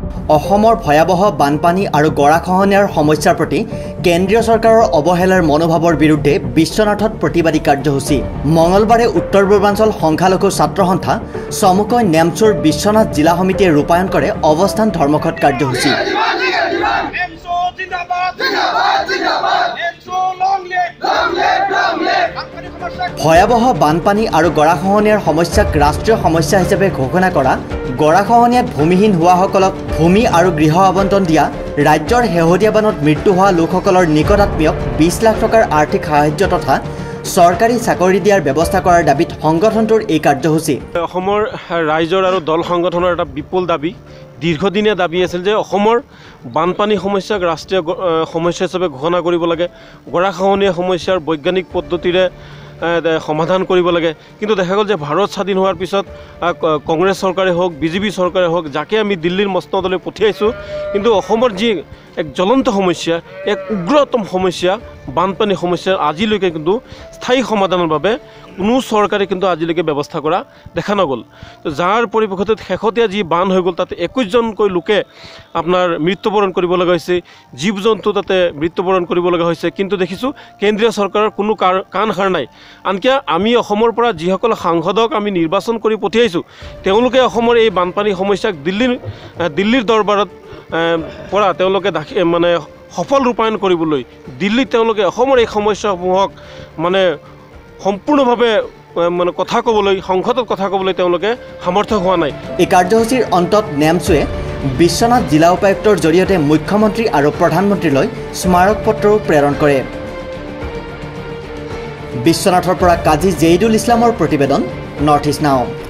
অসমৰ ভয়াবহ বানপানী আৰু গৰাখহনীয়াৰ সমস্যাৰ প্ৰতি কেন্দ্ৰীয় চৰকাৰৰ অৱহেলাৰ মনোভাৱৰ বিৰুদ্ধে বিশ্বনাথত প্ৰতিবাদী কাৰ্যসূচী। মঙলবাৰে উত্তৰ পূৰ্বাঞ্চল সংখ্যালঘু ছাত্ৰ সন্থা চমুকৈ নেমচুৰ বিশ্বনাথ জিলা সমিতিয়ে ৰূপায়ণ কৰে অৱস্থান ধৰ্মঘট কাৰ্যসূচী। ভয়াবহ বানপানী আৰু গৰাখহনীয়াৰ সমস্যাক ৰাষ্ট্ৰীয় সমস্যা হিচাপে ঘোষণা কৰা, গৰাখহনীয়াত ভূমিহীন হোৱাসকলক ভূমি আৰু গৃহ আবণ্টন দিয়া, ৰাজ্যৰ শেহতীয়া বানত মৃত্যু হোৱা লোকসকলৰ নিকটাত্মীয়ক 20 লাখ টকাৰ আৰ্থিক সাহায্য তথা চৰকাৰী চাকৰি দিয়াৰ ব্যৱস্থা কৰাৰ দাবীত সংগঠনটোৰ এই কাৰ্যসূচী। অসমৰ ৰাইজৰ আৰু দল সংগঠনৰ এটা বিপুল দাবী, দীৰ্ঘদিনীয়া দাবী আছিল যে অসমৰ বানপানী সমস্যাক ৰাষ্ট্ৰীয় সমস্যা হিচাপে ঘোষণা কৰিব লাগে, গৰাখহনীয়া সমস্যাৰ বৈজ্ঞানিক পদ্ধতিৰে সমাধান কৰিব লাগে। কিন্তু দেখা গ'ল যে ভাৰত স্বাধীন হোৱাৰ পিছত কংগ্ৰেছ চৰকাৰে হওক, বিজেপি চৰকাৰে হওক, যাকে আমি দিল্লীৰ মসনদলৈ পঠিয়াইছোঁ, কিন্তু অসমৰ যি এক জ্বলন্ত সমস্যা, এক উগ্ৰতম সমস্যা, বানপানী সমস্যাৰ আজিলৈকে কিন্তু স্থায়ী সমাধানৰ বাবে কোনো চৰকাৰে কিন্তু আজিলৈকে ব্যৱস্থা কৰা দেখা নগ'ল। তো যাৰ পৰিপ্ৰেক্ষিতত শেহতীয়া যি বান হৈ গ'ল, তাতে 21জনকৈ লোকে আপোনাৰ মৃত্যুবৰণ কৰিব লগা হৈছে, জীৱ জন্তু তাতে মৃত্যুবৰণ কৰিব লগা হৈছে। কিন্তু দেখিছোঁ কেন্দ্ৰীয় চৰকাৰৰ কোনো কাণ সাৰ নাই। আনকি আমি অসমৰ পৰা যিসকল সাংসদক আমি নিৰ্বাচন কৰি পঠিয়াইছোঁ, তেওঁলোকে অসমৰ এই বানপানী সমস্যাক দিল্লীৰ দৰবাৰত পৰা তেওঁলোকে মানে সফল ৰূপায়ণ কৰিবলৈ দিল্লীত তেওঁলোকে অসমৰ এই সমস্যাসমূহক মানে সম্পূৰ্ণভাৱে মানে কথা ক'বলৈ, সংসদত কথা ক'বলৈ তেওঁলোকে সামৰ্থ্য হোৱা নাই। এই কাৰ্যসূচীৰ অন্তত নেমচুৱে বিশ্বনাথ জিলা উপায়ুক্তৰ জৰিয়তে মুখ্যমন্ত্ৰী আৰু প্ৰধানমন্ত্ৰীলৈ স্মাৰক পত্ৰও প্ৰেৰণ কৰে। বিশ্বনাথৰ পৰা কাজী জেইদুল ইছলামৰ প্ৰতিবেদন, নৰ্থ ইষ্ট নাও।